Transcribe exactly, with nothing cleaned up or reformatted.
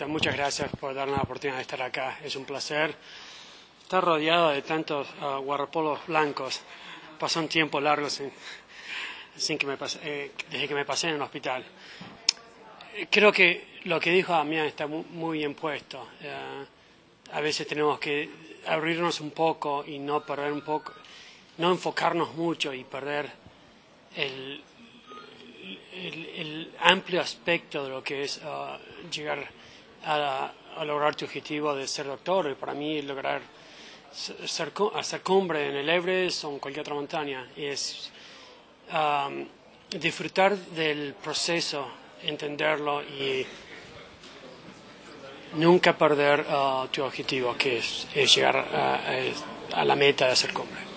vuelta. Muchas gracias por darnos la oportunidad de estar acá. Es un placer estar rodeado de tantos uh, guardapolos blancos. Pasó un tiempo largo sin, sin que me pase, eh, desde que me pasé en el hospital. Creo que lo que dijo Damián está muy, muy bien puesto. Uh, a veces tenemos que abrirnos un poco y no perder un poco, no enfocarnos mucho y perder el, el, el amplio aspecto de lo que es uh, llegar a, a lograr tu objetivo de ser doctor. Y para mí lograr ser, hacer cumbre en el Everest o en cualquier otra montaña es um, disfrutar del proceso, entenderlo y nunca perder uh, tu objetivo, que es, es llegar a, a, a la meta de hacer cumbre.